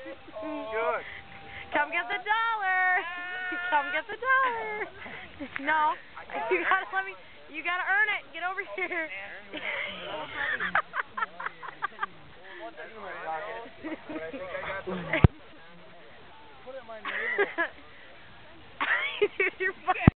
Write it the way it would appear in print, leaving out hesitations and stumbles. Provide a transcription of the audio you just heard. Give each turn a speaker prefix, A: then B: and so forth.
A: Good.
B: Come get the dollar. Come get the dollar. No, you gotta let me. You gotta earn it. Get over here.
A: Put it in my navel.
B: You're